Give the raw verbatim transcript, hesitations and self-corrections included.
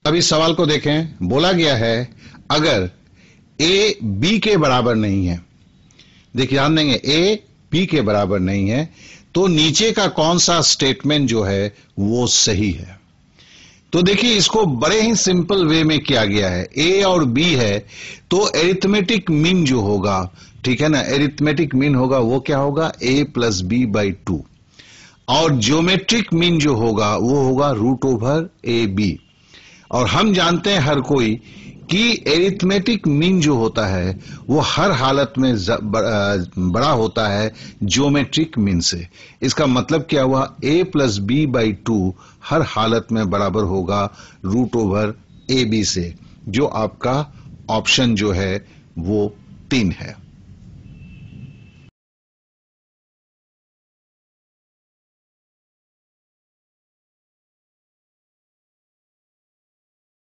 अब इस सवाल को देखें, बोला गया है अगर ए बी के बराबर नहीं है, देखिए ध्यान देंगे, ए बी के बराबर नहीं है तो नीचे का कौन सा स्टेटमेंट जो है वो सही है। तो देखिए इसको बड़े ही सिंपल वे में किया गया है। ए और बी है तो एरिथमेटिक मीन जो होगा, ठीक है ना, एरिथमेटिक मीन होगा वो क्या होगा, A plus B by two, और ज्योमेट्रिक मीन जो होगा वो होगा रूट ओवर ए बी। और हम जानते हैं हर कोई कि एरिथमेटिक मीन जो होता है वो हर हालत में बड़ा होता है ज्योमेट्रिक मीन से। इसका मतलब क्या हुआ, a plus B by two हर हालत में बराबर होगा रूट ओवर ए बी से, जो आपका ऑप्शन जो है वो तीन है।